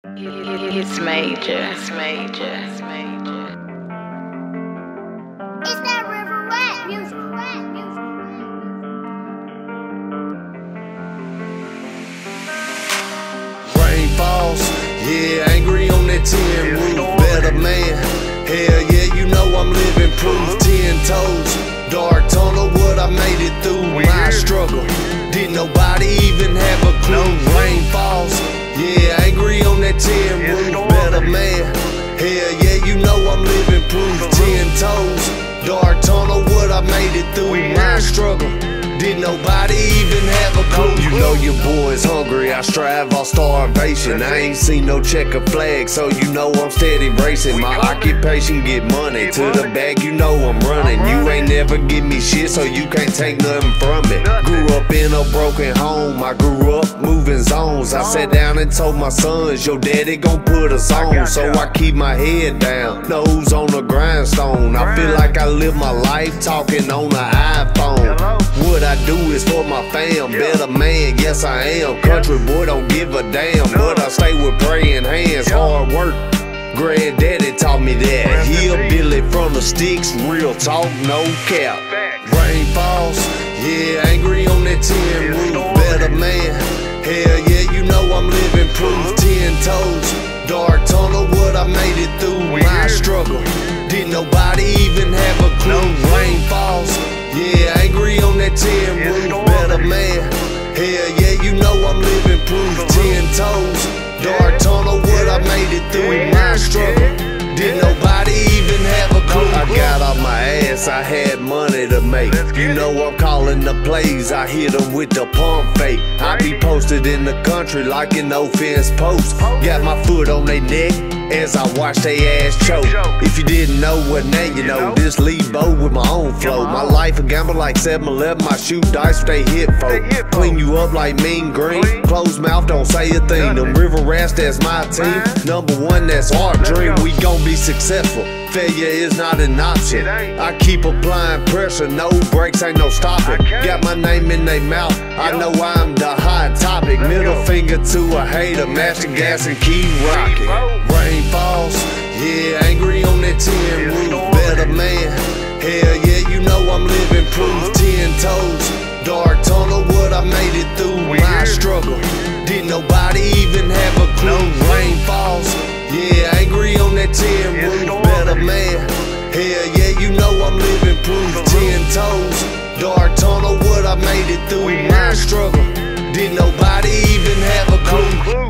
It's major, it's major, it's major. It's that river rap music, rap music. Rain falls, yeah, angry on that tin roof. Better man, hell yeah, you know I'm living proof. 10 toes, dark tunnel, what I made it through. My struggle, didn't nobody even have a clue. Rain falls, yeah, angry on that tin roof. Better man, hell yeah, you know I'm living proof. 10 toes, dark tunnel, what I made it through. My struggle, didn't nobody even have a clue. You know your boy's hungry, I strive off starvation. I ain't seen no checker flag, so you know I'm steady racing. My occupation get money, to the bag you know I'm running. You ain't never give me shit, so you can't take nothing from it. Grew up in a broken home, I grew up moving zones. I sat down and told my sons, your daddy gon' put us on. So I keep my head down, nose on the grindstone. I feel like I live my life talking on the iPhone. What I do is for my fam, better man, yes I am. Country boy don't give a damn, but I stay with praying hands, hard work. Granddaddy taught me that. Hillbilly from the sticks, real talk, no cap. Rain falls, yeah, angry on that tin roof. Better man, hell yeah, you know I'm living proof. 10 toes, dark tunnel, what I made it through. My struggle, didn't nobody even have a clue. Rain falls, yeah, angry on that tin roof. Better man, hell yeah, you know I'm living proof. 10 toes, dark tunnel, what I made it through. My struggle, didn't nobody even have a clue. I got off my ass, I had money to make. You know I'm calling the plays, I hit them with the pump fake. I be posted in the country like an offense post. Got my foot on their neck as I watch they ass choke. If you didn't know what now you know, this lead bow with my own flow. My life a gamble like 7-Eleven, I shoot dice with they hit folk. Clean you up like Mean Green, closed mouth don't say a thing. Them river rats, that's my team. #1, that's our dream, we gon' be successful. Failure is not an option. I keep applying pressure, no brakes, ain't no stopping. Got my name in their mouth, I know I'm the hot topic. Middle finger to a hater, master gas and keep rocking. Rain falls, yeah, angry on that tin roof. Better man, hell yeah, you know I'm living proof. 10 toes, dark tunnel, what I made it through. My struggle, didn't nobody even have a clue. Rain falls, yeah, angry on that tin roof. Better man, hell yeah, you know I'm living proof. 10 toes, dark tunnel, what I made it through. My struggle, didn't nobody even have a clue.